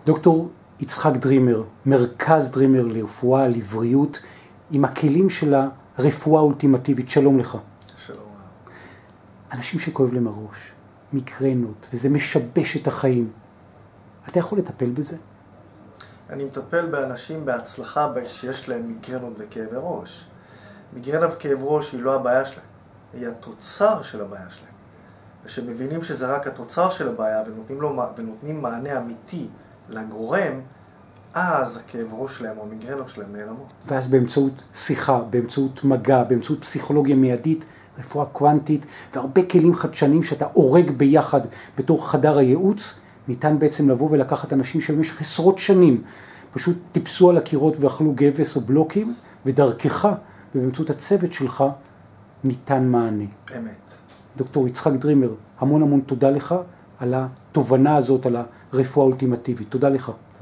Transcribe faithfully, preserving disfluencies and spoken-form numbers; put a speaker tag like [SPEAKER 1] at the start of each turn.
[SPEAKER 1] דוקטור יצחק דרימר, מרכז דרימר לרפואה, לבריאות, עם הכלים של הרפואה האולטימטיבית. שלום לך.
[SPEAKER 2] שלום.
[SPEAKER 1] אנשים שכואב להם הראש, מיגרנות, וזה משבש את החיים. אתה יכול לטפל בזה?
[SPEAKER 2] אני מטפל באנשים בהצלחה שיש להם מיגרנות וכאבי ראש. מיגרנה וכאב ראש היא לא הבעיה שלהם, היא התוצר של הבעיה שלהם. ושמבינים שזה רק התוצר של הבעיה ונותנים, לו, ונותנים מענה אמיתי לגורם, אז הכאב ראש שלהם או המיגרנות שלהם נעלמות.
[SPEAKER 1] ואז באמצעות שיחה, באמצעות מגע, באמצעות פסיכולוגיה מיידית, רפואה קוונטית, והרבה כלים חדשנים שאתה אורג ביחד בתור חדר הייעוץ, ניתן בעצם לבוא ולקחת אנשים שבמשך עשרות שנים פשוט טיפסו על הקירות ואכלו גבס או בלוקים, ודרכך ובאמצעות הצוות שלך ניתן מענה.
[SPEAKER 2] אמת.
[SPEAKER 1] דוקטור יצחק דרימר, המון המון תודה לך על התובנה הזאת, על הרפואה האולטימטיבית. תודה לך.